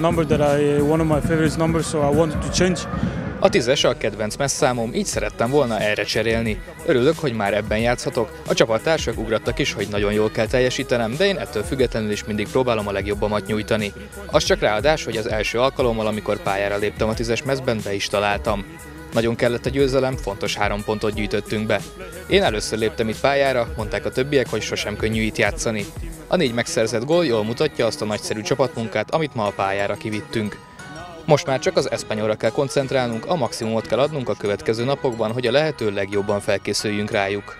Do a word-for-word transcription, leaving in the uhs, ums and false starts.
number that I one of my favorite numbers, so I wanted to change. A tízes a kedvenc messzámom, így szerettem volna erre cserélni. Örülök, hogy már ebben játszhatok. A csapattársak ugrattak is, hogy nagyon jól kell teljesítenem, de én ettől függetlenül is mindig próbálom a legjobbamat nyújtani. Az csak ráadás, hogy az első alkalommal, amikor pályára léptem a tízes mezben, be is találtam. Nagyon kellett a győzelem, fontos három pontot gyűjtöttünk be. Én először léptem itt pályára, mondták a többiek, hogy sosem könnyű itt játszani. A négy megszerzett gól jól mutatja azt a nagyszerű csapatmunkát, amit ma a pályára kivittünk. Most már csak az Espanyolra kell koncentrálnunk, a maximumot kell adnunk a következő napokban, hogy a lehető legjobban felkészüljünk rájuk.